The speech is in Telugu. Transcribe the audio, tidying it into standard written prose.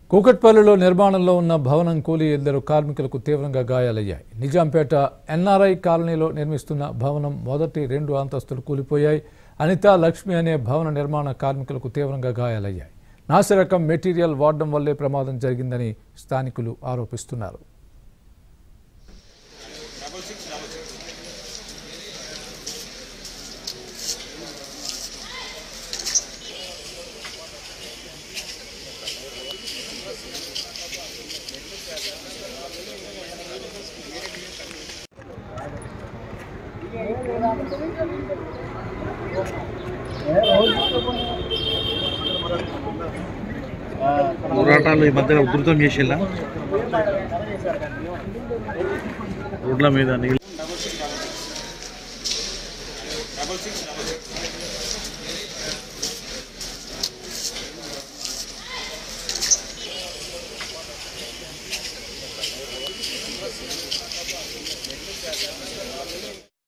కూకట్పల్లిలో నిర్మాణంలో ఉన్న భవనం కూలి ఇద్దరు కార్మికులకు తీవ్రంగా గాయాలయ్యాయి. నిజాంపేట ఎన్ఆర్ఐ కాలనీలో నిర్మిస్తున్న భవనం మొదటి 2 అంతస్తులు కూలిపోయాయి. అనిత, లక్ష్మి అనే భవన నిర్మాణ కార్మికులకు తీవ్రంగా గాయాలయ్యాయి. నాసిరకం మెటీరియల్ వాడడం వల్లే ప్రమాదం జరిగిందని స్థానికులు ఆరోపిస్తున్నారు. పోరాటాలు ఈ మధ్యన ఉధృతం చేసేలా రోడ్ల మీద